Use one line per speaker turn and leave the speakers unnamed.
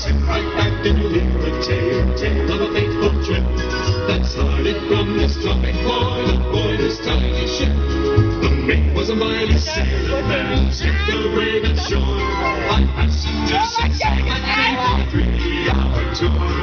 sit right back and you'll hear a tale of a fateful trip that started from this tropic port aboard this tiny ship. The mate was a mighty sailor man, skipped the brave and shore. On passengers sang and sang a 3-hour tour.